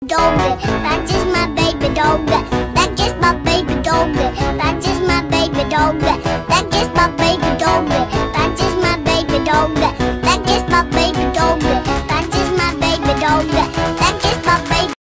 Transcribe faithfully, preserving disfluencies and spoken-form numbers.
dog. That's just my baby dog. That's just my baby dog. That's just my baby dog. That's just my baby dog. That's just my baby dog. That's just my baby dog.